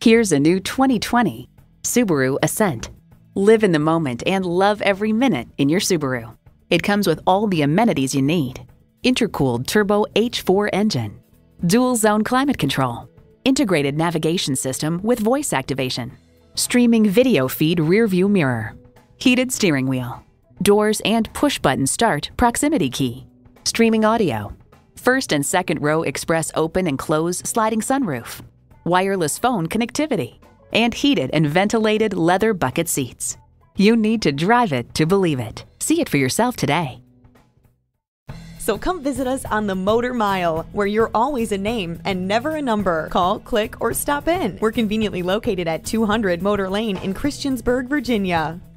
Here's a new 2020 Subaru Ascent. Live in the moment and love every minute in your Subaru. It comes with all the amenities you need. Intercooled turbo H4 engine, dual zone climate control, integrated navigation system with voice activation, streaming video feed rear view mirror, heated steering wheel, doors and push button start proximity key, streaming audio, first and second row express open and close sliding sunroof, wireless phone connectivity, and heated and ventilated leather bucket seats. You need to drive it to believe it. See it for yourself today. So come visit us on the Motor Mile, where you're always a name and never a number. Call, click, or stop in. We're conveniently located at 200 Motor Lane in Christiansburg, Virginia.